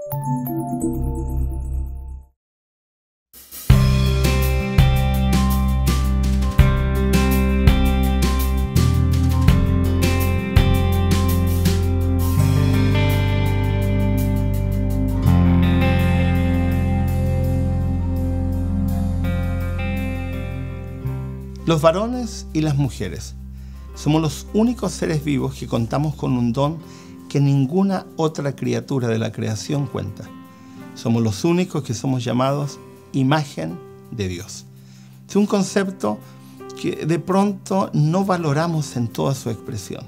Los varones y las mujeres somos los únicos seres vivos que contamos con un don que ninguna otra criatura de la creación cuenta. Somos los únicos que somos llamados imagen de Dios. Es un concepto que de pronto no valoramos en toda su expresión.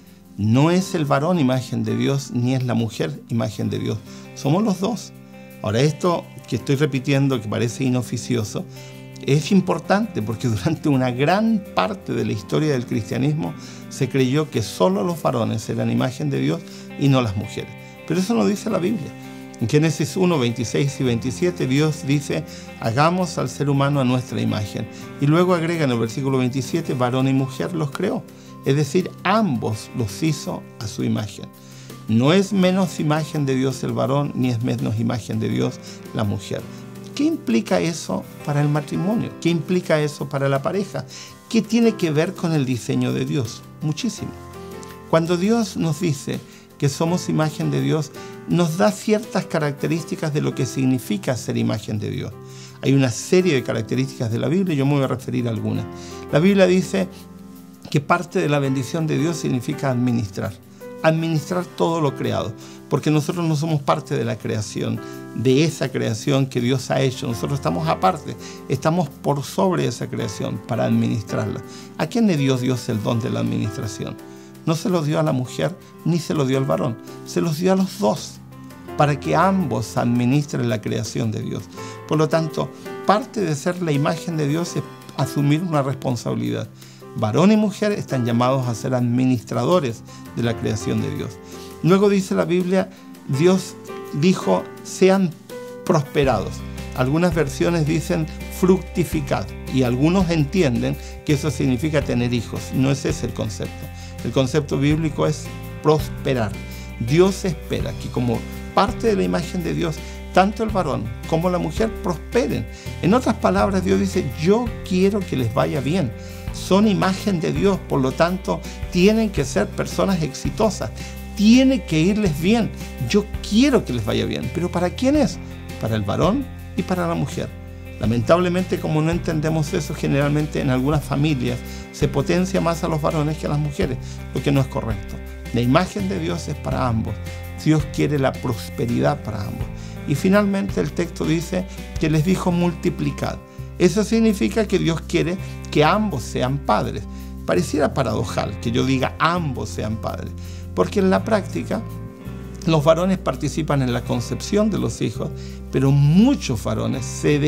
No es el varón imagen de Dios, ni es la mujer imagen de Dios. Somos los dos. Ahora, esto que estoy repitiendo, que parece inoficioso, es importante porque durante una gran parte de la historia del cristianismo se creyó que solo los varones eran imagen de Dios y no las mujeres. Pero eso no dice la Biblia. En Génesis 1, 26 y 27, Dios dice: hagamos al ser humano a nuestra imagen. Y luego agrega en el versículo 27, varón y mujer los creó. Es decir, ambos los hizo a su imagen. No es menos imagen de Dios el varón, ni es menos imagen de Dios la mujer. ¿Qué implica eso para el matrimonio? ¿Qué implica eso para la pareja? ¿Qué tiene que ver con el diseño de Dios? Muchísimo. Cuando Dios nos dice que somos imagen de Dios, nos da ciertas características de lo que significa ser imagen de Dios. Hay una serie de características de la Biblia, yo me voy a referir a algunas. La Biblia dice que parte de la bendición de Dios significa administrar todo lo creado, porque nosotros no somos parte de la creación, de esa creación que Dios ha hecho. Nosotros estamos aparte, estamos por sobre esa creación para administrarla. ¿A quién le dio Dios el don de la administración? No se lo dio a la mujer ni se lo dio al varón, se los dio a los dos, para que ambos administren la creación de Dios. Por lo tanto, parte de ser la imagen de Dios es asumir una responsabilidad. Varón y mujer están llamados a ser administradores de la creación de Dios. Luego dice la Biblia, Dios dijo, sean prosperados. Algunas versiones dicen fructificad y algunos entienden que eso significa tener hijos. No es ese el concepto. El concepto bíblico es prosperar. Dios espera que como parte de la imagen de Dios, tanto el varón como la mujer prosperen. En otras palabras, Dios dice, yo quiero que les vaya bien. Son imagen de Dios, por lo tanto, tienen que ser personas exitosas. Tiene que irles bien. Yo quiero que les vaya bien. ¿Pero para quién es? Para el varón y para la mujer. Lamentablemente, como no entendemos eso, generalmente en algunas familias se potencia más a los varones que a las mujeres, lo que no es correcto. La imagen de Dios es para ambos. Dios quiere la prosperidad para ambos. Y finalmente el texto dice que les dijo multiplicad. Eso significa que Dios quiere que ambos sean padres. Pareciera paradojal que yo diga ambos sean padres, porque en la práctica los varones participan en la concepción de los hijos, pero muchos varones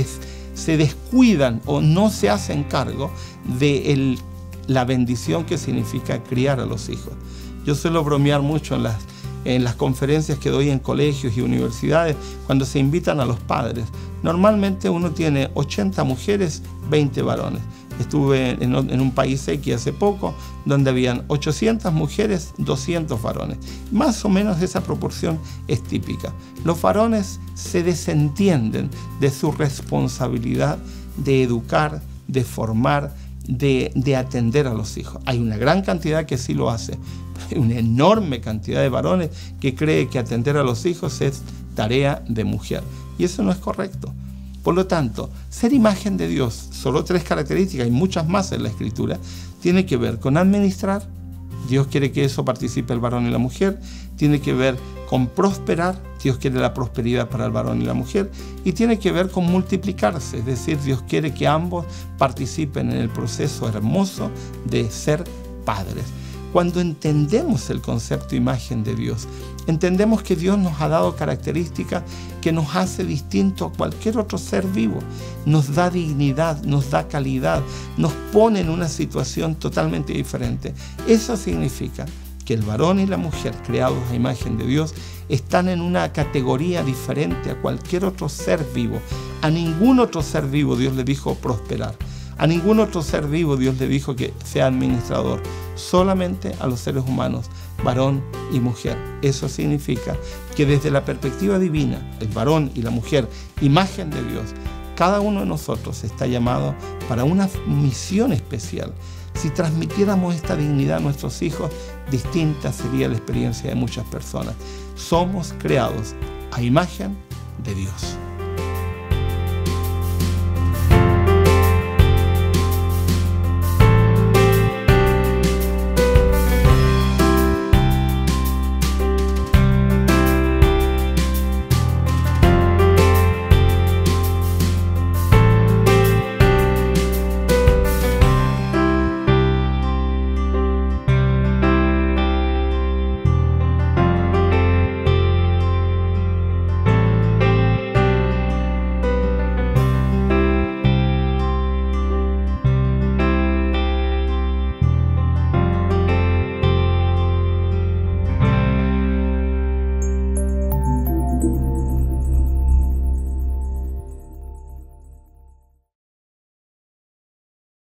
se descuidan o no se hacen cargo de la bendición que significa criar a los hijos. Yo suelo bromear mucho en las conferencias que doy en colegios y universidades cuando se invitan a los padres. Normalmente uno tiene 80 mujeres, 20 varones. Estuve en un país X hace poco donde habían 800 mujeres, 200 varones. Más o menos esa proporción es típica. Los varones se desentienden de su responsabilidad de educar, de formar, de atender a los hijos. Hay una gran cantidad que sí lo hace. Hay una enorme cantidad de varones que cree que atender a los hijos es tarea de mujer. Y eso no es correcto. Por lo tanto, ser imagen de Dios, solo 3 características y muchas más en la Escritura, tiene que ver con administrar. Dios quiere que eso participe el varón y la mujer. Tiene que ver con prosperar. Dios quiere la prosperidad para el varón y la mujer. Y tiene que ver con multiplicarse. Es decir, Dios quiere que ambos participen en el proceso hermoso de ser padres. Cuando entendemos el concepto imagen de Dios, entendemos que Dios nos ha dado características que nos hace distinto a cualquier otro ser vivo. Nos da dignidad, nos da calidad, nos pone en una situación totalmente diferente. Eso significa que el varón y la mujer, creados a imagen de Dios, están en una categoría diferente a cualquier otro ser vivo. A ningún otro ser vivo Dios le dijo prosperar. A ningún otro ser vivo Dios le dijo que sea administrador. Solamente a los seres humanos varón y mujer. Eso significa que desde la perspectiva divina, el varón y la mujer, imagen de Dios, cada uno de nosotros está llamado para una misión especial. Si transmitiéramos esta dignidad a nuestros hijos, distinta sería la experiencia de muchas personas. Somos creados a imagen de Dios.